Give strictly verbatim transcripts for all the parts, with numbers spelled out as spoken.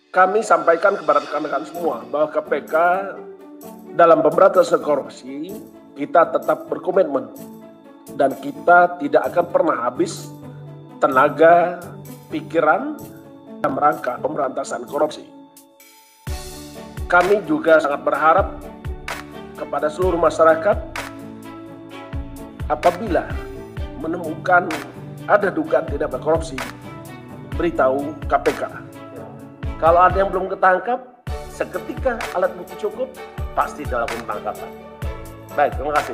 kami sampaikan kepada rekan-rekan semua bahwa K P K dalam pemberantasan korupsi kita tetap berkomitmen dan kita tidak akan pernah habis tenaga, pikiran dalam rangka pemberantasan korupsi. Kami juga sangat berharap kepada seluruh masyarakat apabila menemukan ada dugaan tindak pidana korupsi, beritahu K P K. Kalau ada yang belum ketangkap, seketika alat bukti cukup, pasti dilakukan penangkapan. Baik, terima kasih.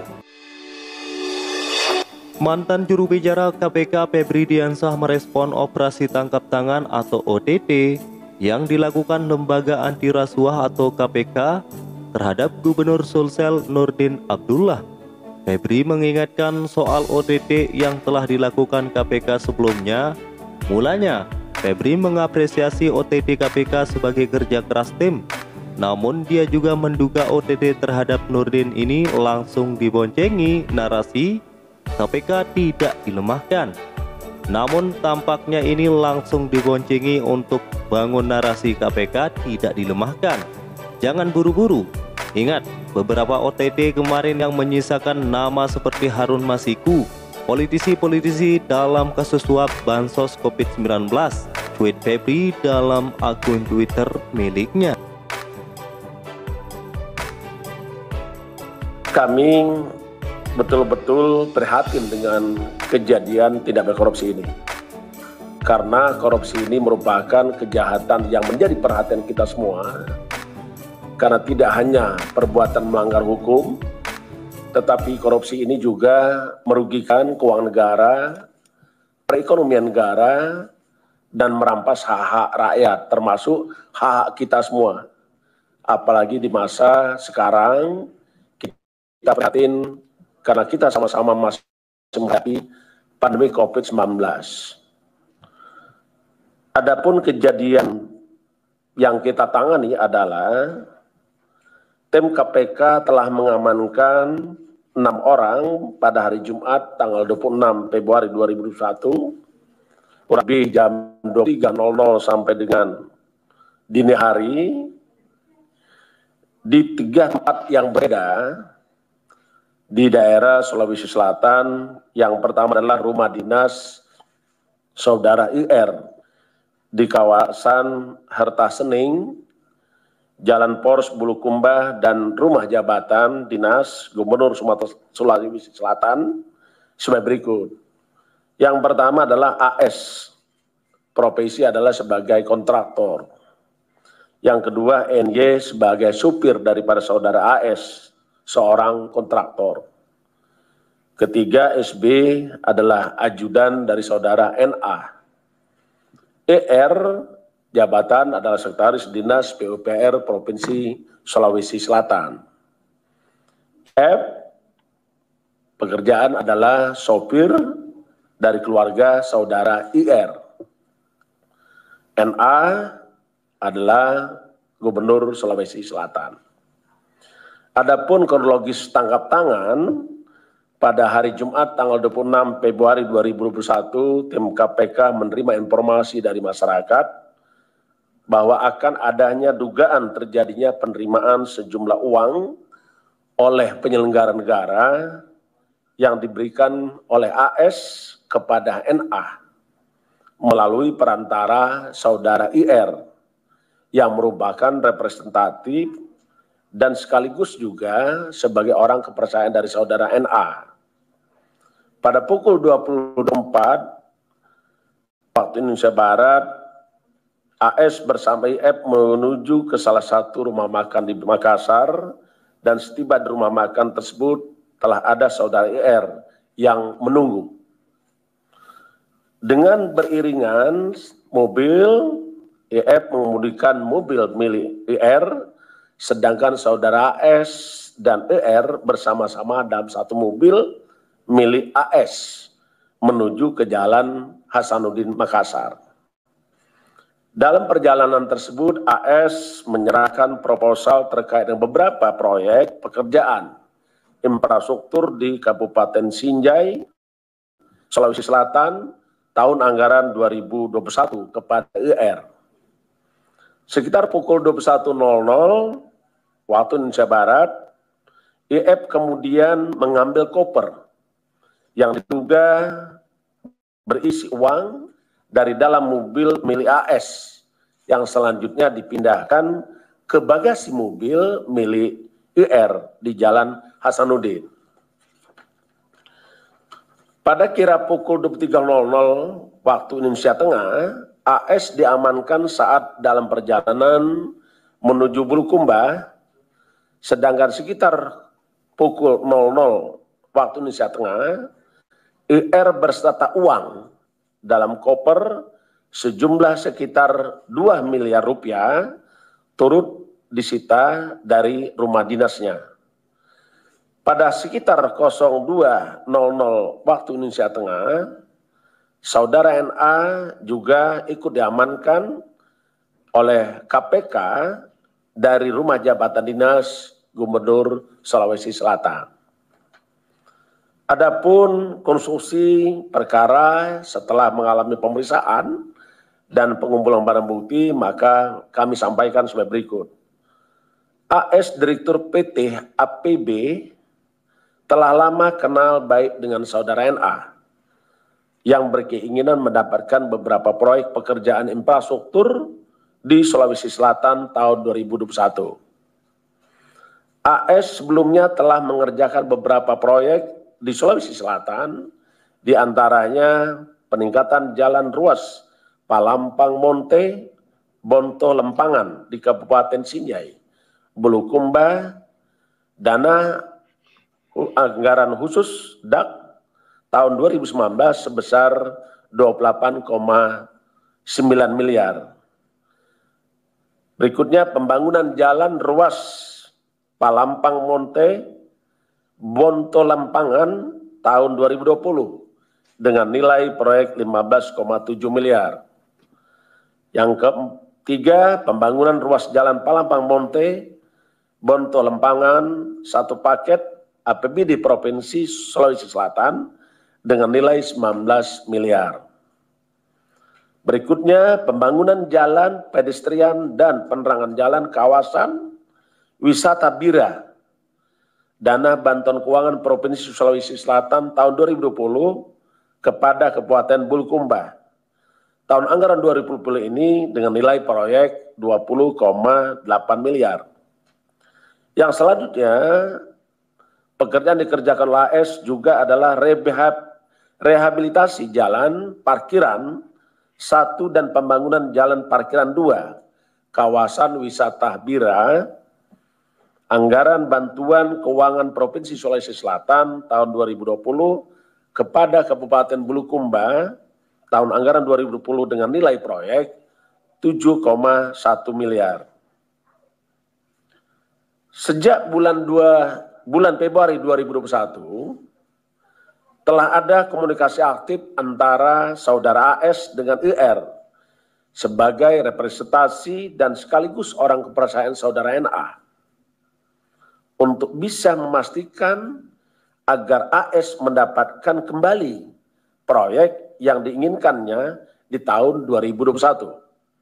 Mantan juru bicara K P K Febri Diansah merespon operasi tangkap tangan atau O T T yang dilakukan Lembaga Anti Rasuah atau K P K terhadap Gubernur Sulsel Nurdin Abdullah. Febri mengingatkan soal O T T yang telah dilakukan K P K sebelumnya. Mulanya, Febri mengapresiasi O T T K P K sebagai kerja keras tim. Namun dia juga menduga O T T terhadap Nurdin ini langsung diboncengi narasi K P K tidak dilemahkan. Namun tampaknya ini langsung diboncengi untuk bangun narasi K P K tidak dilemahkan. Jangan buru-buru. Ingat, beberapa O T T kemarin yang menyisakan nama seperti Harun Masiku, politisi-politisi dalam kasus suap bansos COVID sembilan belas, tweet Febri dalam akun Twitter miliknya. Kami betul-betul prihatin dengan kejadian tindak pidana korupsi ini. Karena korupsi ini merupakan kejahatan yang menjadi perhatian kita semua. Karena tidak hanya perbuatan melanggar hukum, tetapi korupsi ini juga merugikan keuangan negara, perekonomian negara, dan merampas hak-hak rakyat, termasuk hak kita semua. Apalagi di masa sekarang, kita prihatin karena kita sama-sama masih menghadapi pandemi COVID sembilan belas. Adapun kejadian yang kita tangani adalah tim K P K telah mengamankan enam orang pada hari Jumat tanggal dua puluh enam Februari dua ribu dua puluh satu, kurang lebih jam dua puluh tiga nol nol sampai dengan dini hari di tiga tempat yang berbeda di daerah Sulawesi Selatan. Yang pertama adalah rumah dinas Saudara I R di kawasan Harta Sening, Jalan Pors Bulukumba, dan rumah jabatan dinas Gubernur Sumatera Sulawesi Selatan sebagai berikut. Yang pertama adalah A S, profesi adalah sebagai kontraktor. Yang kedua N Y sebagai supir daripada saudara A S, seorang kontraktor. Ketiga S B adalah ajudan dari saudara N A. E R jabatan adalah Sekretaris Dinas P U P R Provinsi Sulawesi Selatan. F, pekerjaan adalah sopir dari keluarga saudara I R. N A adalah Gubernur Sulawesi Selatan. Adapun kronologis tangkap tangan, pada hari Jumat tanggal dua puluh enam Februari dua ribu dua puluh satu, tim K P K menerima informasi dari masyarakat bahwa akan adanya dugaan terjadinya penerimaan sejumlah uang oleh penyelenggara negara yang diberikan oleh A S kepada N A melalui perantara saudara I R yang merupakan representatif dan sekaligus juga sebagai orang kepercayaan dari saudara N A. Pada pukul dua puluh empat waktu Indonesia Barat, A S bersama I F menuju ke salah satu rumah makan di Makassar, dan setiba di rumah makan tersebut telah ada saudara I R yang menunggu. Dengan beriringan mobil, I F mengemudikan mobil milik I R, sedangkan saudara A S dan I R bersama-sama dalam satu mobil milik A S menuju ke Jalan Hasanuddin Makassar. Dalam perjalanan tersebut, A S menyerahkan proposal terkait dengan beberapa proyek pekerjaan infrastruktur di Kabupaten Sinjai, Sulawesi Selatan, tahun anggaran dua ribu dua puluh satu kepada I R. Sekitar pukul dua puluh satu nol nol waktu Indonesia Barat, I F kemudian mengambil koper yang diduga berisi uang dari dalam mobil milik A S yang selanjutnya dipindahkan ke bagasi mobil milik I R di Jalan Hasanuddin. Pada kira pukul dua puluh tiga nol nol waktu Indonesia Tengah, A S diamankan saat dalam perjalanan menuju Bulukumba, sedangkan sekitar pukul nol nol waktu Indonesia Tengah, I R berserta uang dalam koper sejumlah sekitar dua miliar rupiah turut disita dari rumah dinasnya. Pada sekitar dua nol nol waktu Indonesia Tengah, saudara N A juga ikut diamankan oleh K P K dari rumah jabatan dinas Gubernur Sulawesi Selatan. Adapun konstruksi perkara setelah mengalami pemeriksaan dan pengumpulan barang bukti, maka kami sampaikan sebagai berikut. A S Direktur P T A P B telah lama kenal baik dengan saudara N A yang berkeinginan mendapatkan beberapa proyek pekerjaan infrastruktur di Sulawesi Selatan tahun dua ribu dua puluh satu. A S sebelumnya telah mengerjakan beberapa proyek di Sulawesi Selatan, diantaranya peningkatan jalan ruas Palampang Monte, Bonto Lempangan di Kabupaten Sinjai, Bulukumba, dana anggaran khusus D A K tahun dua ribu sembilan belas sebesar dua puluh delapan koma sembilan miliar. Berikutnya pembangunan jalan ruas Palampang Monte, Bonto Lempangan tahun dua ribu dua puluh dengan nilai proyek lima belas koma tujuh miliar. Yang ketiga, pembangunan ruas jalan Palampang Monte, Bonto Lempangan, satu paket A P B D Provinsi Sulawesi Selatan dengan nilai sembilan belas miliar. Berikutnya, pembangunan jalan pedestrian dan penerangan jalan kawasan wisata Bira, dana bantuan keuangan Provinsi Sulawesi Selatan tahun dua ribu dua puluh kepada Kabupaten Bulukumba. Tahun anggaran dua ribu dua puluh ini dengan nilai proyek dua puluh koma delapan miliar. Yang selanjutnya, pekerjaan dikerjakan oleh A S juga adalah rehab, rehabilitasi jalan parkiran satu dan pembangunan jalan parkiran dua, kawasan wisata Bira, anggaran bantuan keuangan Provinsi Sulawesi Selatan tahun dua ribu dua puluh kepada Kabupaten Bulukumba, tahun anggaran dua ribu dua puluh dengan nilai proyek tujuh koma satu miliar. Sejak bulan dua bulan Februari dua ribu dua puluh satu, telah ada komunikasi aktif antara saudara A S dengan I R sebagai representasi dan sekaligus orang kepercayaan saudara N A untuk bisa memastikan agar A S mendapatkan kembali proyek yang diinginkannya di tahun dua ribu dua puluh satu.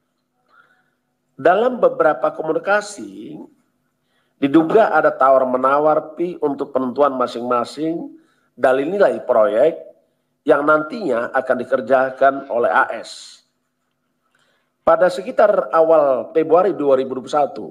Dalam beberapa komunikasi, diduga ada tawar-menawar fee untuk penentuan masing-masing dalil nilai proyek yang nantinya akan dikerjakan oleh A S. Pada sekitar awal Februari dua ribu dua puluh satu,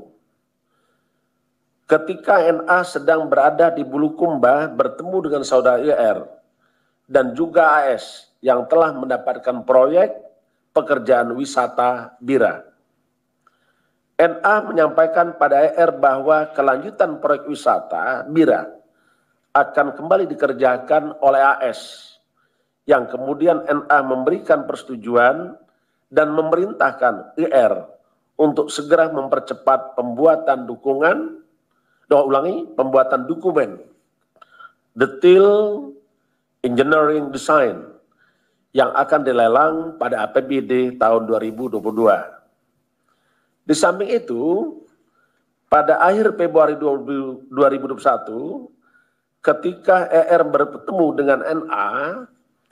ketika N A sedang berada di Bulukumba bertemu dengan saudara I R dan juga A S yang telah mendapatkan proyek pekerjaan wisata Bira. N A menyampaikan pada I R bahwa kelanjutan proyek wisata Bira akan kembali dikerjakan oleh A S, yang kemudian N A memberikan persetujuan dan memerintahkan I R untuk segera mempercepat pembuatan dukungan, doa ulangi, pembuatan dokumen detail engineering design yang akan dilelang pada A P B D tahun dua ribu dua puluh dua. Di samping itu, pada akhir Februari dua ribu dua puluh satu, ketika E R bertemu dengan N A,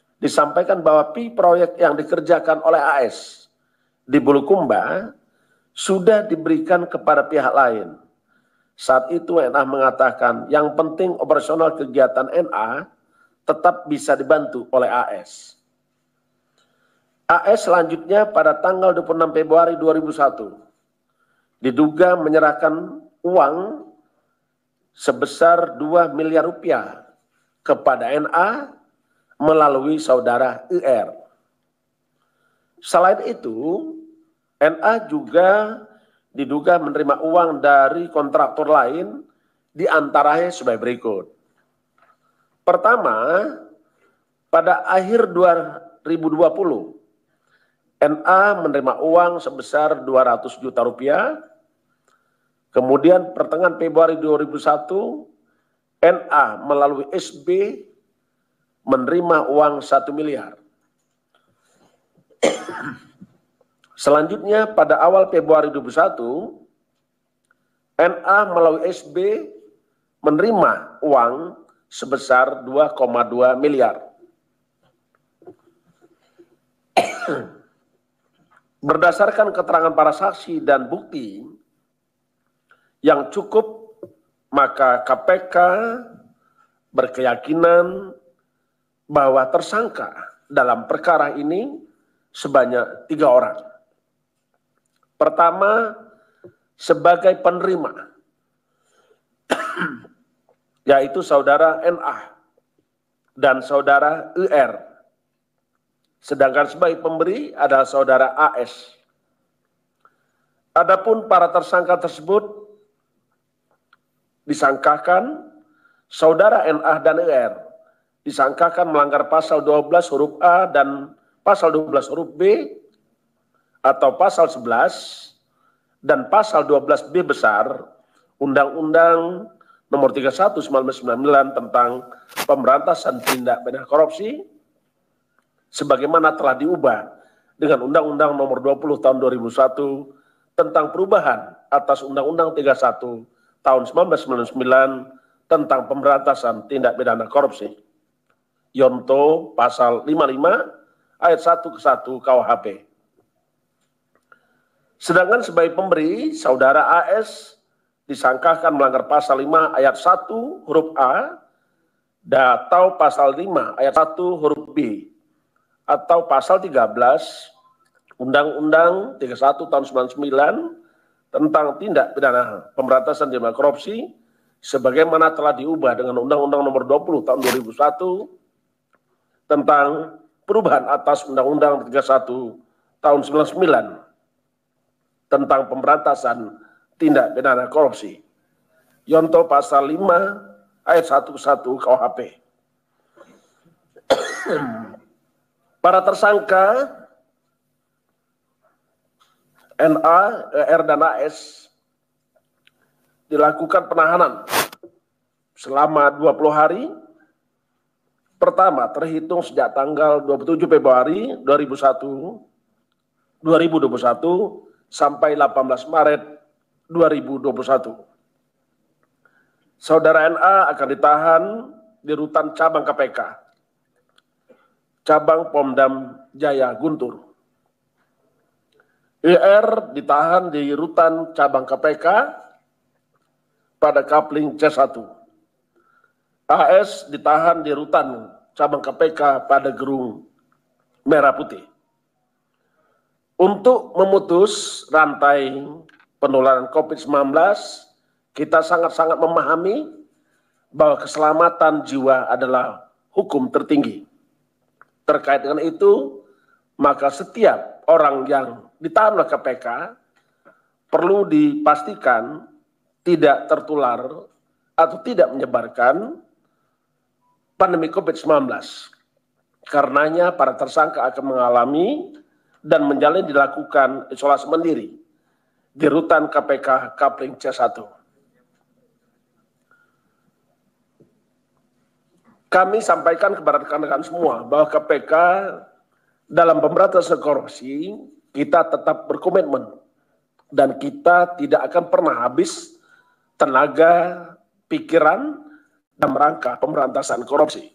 disampaikan bahwa P proyek yang dikerjakan oleh A S di Bulukumba sudah diberikan kepada pihak lain. Saat itu N A mengatakan yang penting operasional kegiatan N A tetap bisa dibantu oleh A S. A S selanjutnya pada tanggal dua puluh enam Februari dua ribu satu diduga menyerahkan uang sebesar dua miliar rupiah kepada N A melalui saudara I R. Selain itu, N A juga diduga menerima uang dari kontraktor lain, di antaranya sebagai berikut. Pertama, pada akhir dua ribu dua puluh, N A menerima uang sebesar dua ratus juta rupiah. Kemudian pertengahan Februari dua ribu satu, N A melalui S B menerima uang satu miliar. Selanjutnya pada awal Februari dua ribu satu, N A melalui S B menerima uang sebesar dua koma dua miliar. Berdasarkan keterangan para saksi dan bukti yang cukup, maka K P K berkeyakinan bahwa tersangka dalam perkara ini sebanyak tiga orang. Pertama, sebagai penerima, yaitu saudara N A dan saudara I R. Sedangkan sebagai pemberi adalah saudara A S. Adapun para tersangka tersebut disangkakan saudara N A dan I R disangkakan melanggar pasal dua belas huruf A dan pasal dua belas huruf B atau pasal sebelas dan pasal dua belas B besar Undang-Undang Nomor tiga puluh satu tahun seribu sembilan ratus sembilan puluh sembilan tentang pemberantasan tindak pidana korupsi, sebagaimana telah diubah dengan Undang-Undang Nomor dua puluh tahun dua ribu satu tentang perubahan atas Undang-Undang tiga puluh satu tahun seribu sembilan ratus sembilan puluh sembilan tentang pemberantasan tindak pidana korupsi. Yonto pasal lima puluh lima ayat satu ke satu K U H P. Sedangkan sebagai pemberi, saudara A S disangkakan melanggar pasal lima ayat satu huruf A atau pasal lima ayat satu huruf B atau pasal tiga belas Undang-Undang tiga puluh satu tahun sembilan puluh sembilan tentang tindak pidana pemberantasan tindak pidana korupsi sebagaimana telah diubah dengan Undang-Undang Nomor dua puluh tahun dua ribu satu tentang perubahan atas Undang-Undang tiga puluh satu tahun sembilan puluh sembilan tentang pemberantasan tindak pidana korupsi. Yonto pasal lima ayat satu ke satu K U H P. Para tersangka N A, E R dan A S dilakukan penahanan selama dua puluh hari. Pertama, terhitung sejak tanggal dua puluh tujuh Februari dua ribu dua puluh satu sampai delapan belas Maret dua ribu dua puluh satu. Saudara N A akan ditahan di rutan cabang K P K, cabang Pomdam Jaya Guntur. I R ditahan di rutan cabang K P K pada Kapling C satu. A S ditahan di rutan cabang K P K pada Gerung Merah Putih. Untuk memutus rantai penularan COVID sembilan belas, kita sangat-sangat memahami bahwa keselamatan jiwa adalah hukum tertinggi. Terkait dengan itu, maka setiap orang yang ditahan oleh K P K perlu dipastikan tidak tertular atau tidak menyebarkan pandemi COVID sembilan belas. Karenanya para tersangka akan mengalami dan menjalani dilakukan isolasi mandiri di rutan K P K Kapling C satu. Kami sampaikan kepada rekan-rekan semua bahwa K P K dalam pemberantasan korupsi kita tetap berkomitmen dan kita tidak akan pernah habis tenaga, pikiran, dalam rangka pemberantasan korupsi.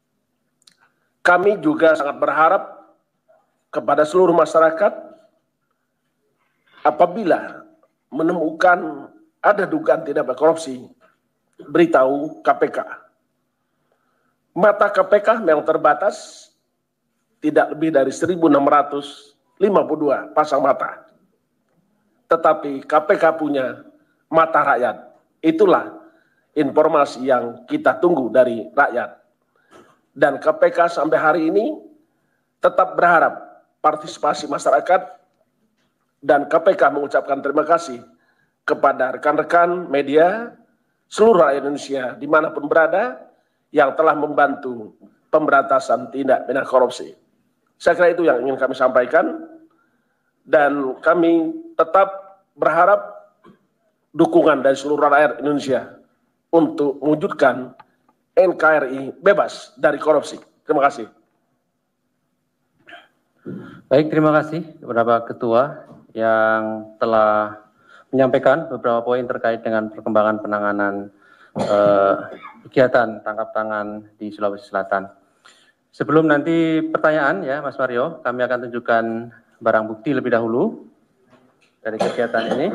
Kami juga sangat berharap kepada seluruh masyarakat apabila menemukan ada dugaan tindak pidana korupsi, beritahu K P K. Mata K P K memang terbatas, tidak lebih dari seribu enam ratus lima puluh dua pasang mata. Tetapi K P K punya mata rakyat. Itulah informasi yang kita tunggu dari rakyat. Dan K P K sampai hari ini tetap berharap partisipasi masyarakat, dan K P K mengucapkan terima kasih kepada rekan-rekan media seluruh rakyat Indonesia dimanapun berada yang telah membantu pemberantasan tindak pidana korupsi. Saya kira itu yang ingin kami sampaikan, dan kami tetap berharap dukungan dari seluruh rakyat Indonesia untuk mewujudkan N K R I bebas dari korupsi. Terima kasih. Baik, terima kasih kepada Pak Ketua yang telah menyampaikan beberapa poin terkait dengan perkembangan penanganan eh, kegiatan tangkap tangan di Sulawesi Selatan. Sebelum nanti pertanyaan ya Mas Mario, kami akan tunjukkan barang bukti lebih dahulu dari kegiatan ini.